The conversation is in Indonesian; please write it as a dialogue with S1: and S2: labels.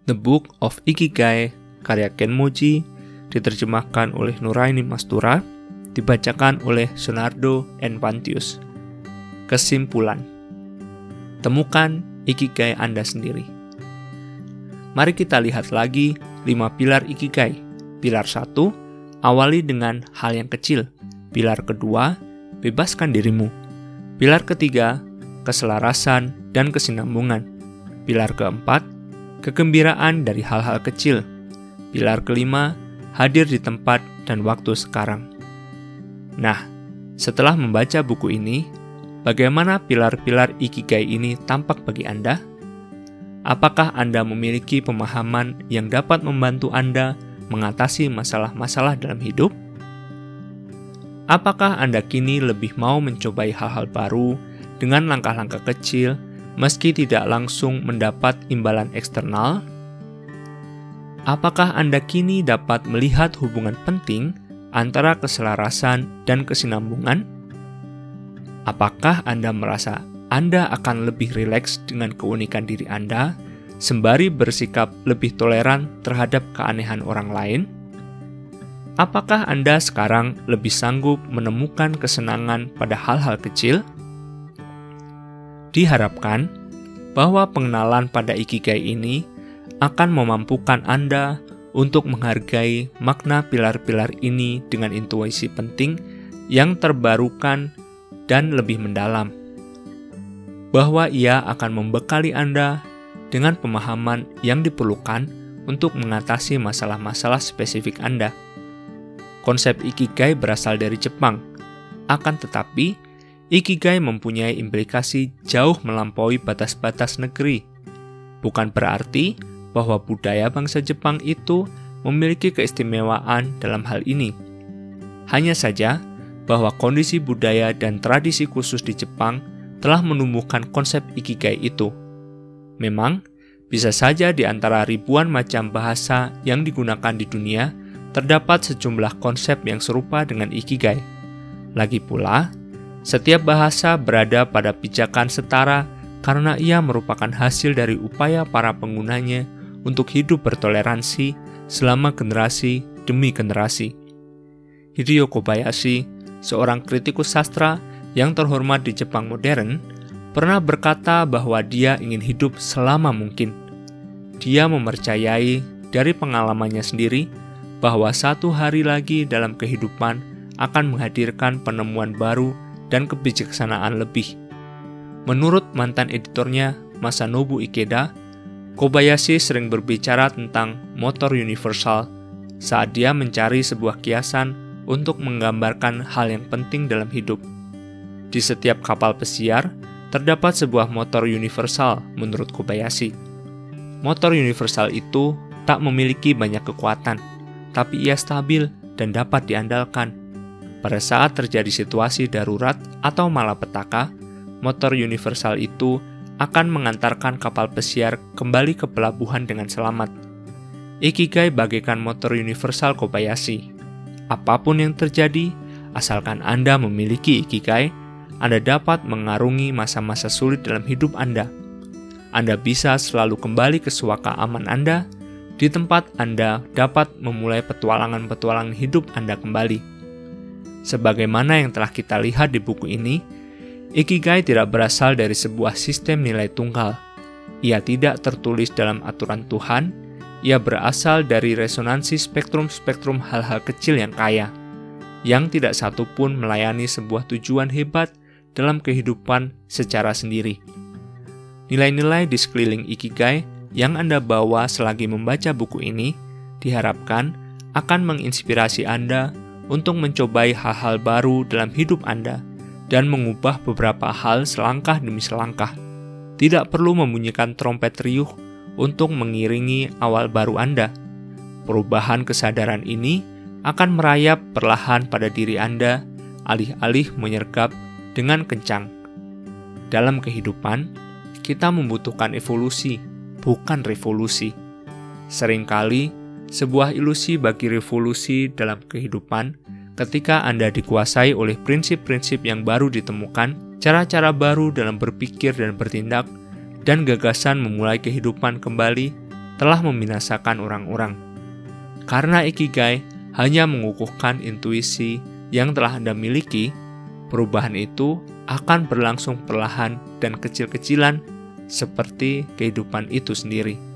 S1: The Book of Ikigai, karya Ken Moji, diterjemahkan oleh Nuraini Mastura, dibacakan oleh Sunardo Envantius. Kesimpulan: temukan Ikigai Anda sendiri. Mari kita lihat lagi 5 pilar Ikigai. Pilar 1, awali dengan hal yang kecil. Pilar kedua, bebaskan dirimu. Pilar ketiga, keselarasan dan kesinambungan. Pilar keempat, kegembiraan dari hal-hal kecil. Pilar kelima, hadir di tempat dan waktu sekarang. Nah, setelah membaca buku ini, bagaimana pilar-pilar Ikigai ini tampak bagi Anda? Apakah Anda memiliki pemahaman yang dapat membantu Anda mengatasi masalah-masalah dalam hidup? Apakah Anda kini lebih mau mencobai hal-hal baru dengan langkah-langkah kecil, meski tidak langsung mendapat imbalan eksternal? Apakah Anda kini dapat melihat hubungan penting antara keselarasan dan kesinambungan? Apakah Anda merasa Anda akan lebih rileks dengan keunikan diri Anda, sembari bersikap lebih toleran terhadap keanehan orang lain? Apakah Anda sekarang lebih sanggup menemukan kesenangan pada hal-hal kecil? Diharapkan bahwa pengenalan pada Ikigai ini akan memampukan Anda untuk menghargai makna pilar-pilar ini dengan intuisi penting yang terbarukan dan lebih mendalam, bahwa ia akan membekali Anda dengan pemahaman yang diperlukan untuk mengatasi masalah-masalah spesifik Anda. Konsep Ikigai berasal dari Jepang, akan tetapi Ikigai mempunyai implikasi jauh melampaui batas-batas negeri. Bukan berarti bahwa budaya bangsa Jepang itu memiliki keistimewaan dalam hal ini. Hanya saja bahwa kondisi budaya dan tradisi khusus di Jepang telah menumbuhkan konsep Ikigai itu. Memang, bisa saja di antara ribuan macam bahasa yang digunakan di dunia, terdapat sejumlah konsep yang serupa dengan Ikigai. Lagi pula, setiap bahasa berada pada pijakan setara karena ia merupakan hasil dari upaya para penggunanya untuk hidup bertoleransi selama generasi demi generasi. Hideo Kobayashi, seorang kritikus sastra yang terhormat di Jepang modern, pernah berkata bahwa dia ingin hidup selama mungkin. Dia mempercayai dari pengalamannya sendiri bahwa satu hari lagi dalam kehidupan akan menghadirkan penemuan baru dan kebijaksanaan lebih. Menurut mantan editornya, Masanobu Ikeda, Kobayashi sering berbicara tentang motor universal saat dia mencari sebuah kiasan untuk menggambarkan hal yang penting dalam hidup. Di setiap kapal pesiar, terdapat sebuah motor universal menurut Kobayashi. Motor universal itu tak memiliki banyak kekuatan, tapi ia stabil dan dapat diandalkan. Pada saat terjadi situasi darurat atau malapetaka, motor universal itu akan mengantarkan kapal pesiar kembali ke pelabuhan dengan selamat. Ikigai bagaikan motor universal Kobayashi. Apapun yang terjadi, asalkan Anda memiliki Ikigai, Anda dapat mengarungi masa-masa sulit dalam hidup Anda. Anda bisa selalu kembali ke suaka aman Anda, di tempat Anda dapat memulai petualangan-petualangan hidup Anda kembali. Sebagaimana yang telah kita lihat di buku ini, Ikigai tidak berasal dari sebuah sistem nilai tunggal. Ia tidak tertulis dalam aturan Tuhan, ia berasal dari resonansi spektrum-spektrum hal-hal kecil yang kaya, yang tidak satu pun melayani sebuah tujuan hebat dalam kehidupan secara sendiri. Nilai-nilai di sekeliling Ikigai yang Anda bawa selagi membaca buku ini diharapkan akan menginspirasi Anda untuk mencobai hal-hal baru dalam hidup Anda dan mengubah beberapa hal selangkah demi selangkah. Tidak perlu membunyikan trompet riuh untuk mengiringi awal baru Anda. Perubahan kesadaran ini akan merayap perlahan pada diri Anda, alih-alih menyergap dengan kencang. Dalam kehidupan, kita membutuhkan evolusi, bukan revolusi. Seringkali, sebuah ilusi bagi revolusi dalam kehidupan ketika Anda dikuasai oleh prinsip-prinsip yang baru ditemukan, cara-cara baru dalam berpikir dan bertindak, dan gagasan memulai kehidupan kembali telah membinasakan orang-orang. Karena ikigai hanya mengukuhkan intuisi yang telah Anda miliki, perubahan itu akan berlangsung perlahan dan kecil-kecilan seperti kehidupan itu sendiri.